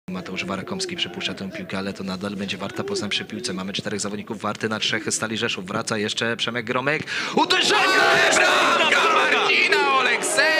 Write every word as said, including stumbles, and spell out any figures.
Mateusz Warakomski przepuszcza tę piłkę, ale to nadal będzie Warta Poznań przy piłce. Mamy czterech zawodników Warty na trzech Stali Rzeszów. Wraca jeszcze Przemek Gromek. Uderzenie! Bramka Marcina Oleksej!